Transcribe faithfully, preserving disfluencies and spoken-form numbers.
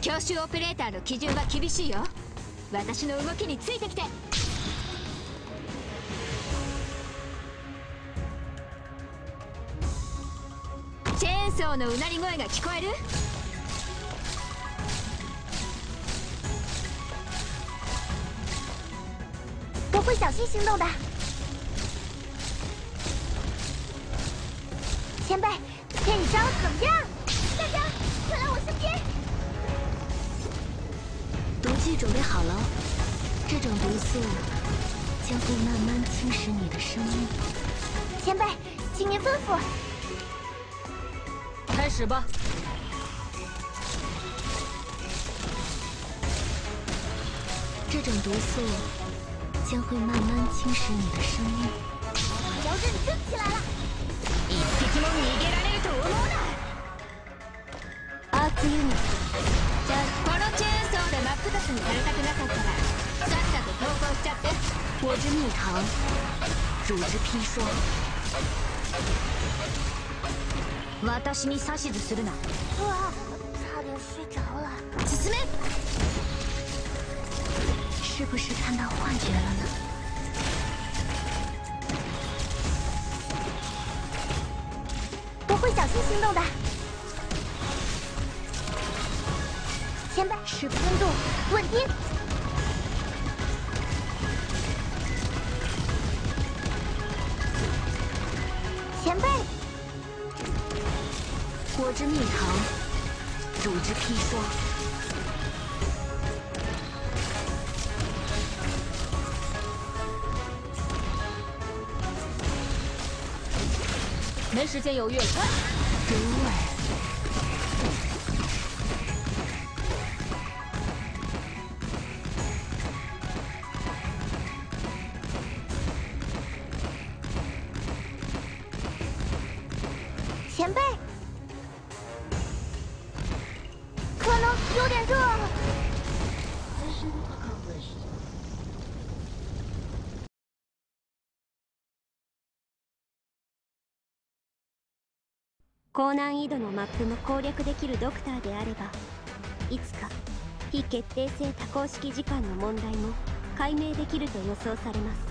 教習オペレーターの基準は厳しいよ。私の動きについてきて。チェーンソーのうなり声が聞こえる？ 我会小心行动的。前辈，这一招怎么样？大家快来我身边！ 毒剂准备好了，这种毒素将会慢慢侵蚀你的生命。 前辈，请您吩咐。 开始吧。 这种毒素将会慢慢侵蚀你的生命。 我要认真起来了。 一匹も逃げられると思うな。 アークユニット。 じゃあこのチェーンソーで真っ二つにされたくなかったらさっさと投降しちゃって。 我之蜜糖，乳之砒霜。 私に指図するな。 哇，差点睡着了。 進め。 是不是看到幻觉了呢？ 我会小心行动的。前辈，是温度稳定。前辈， 我之蜜糖，乳之砒霜。 没时间犹豫了。 毒味。 前辈，可能有点热。 高難易度のマップも攻略できるドクターであれば、いつか非決定性多項式時間の問題も解明できると予想されます。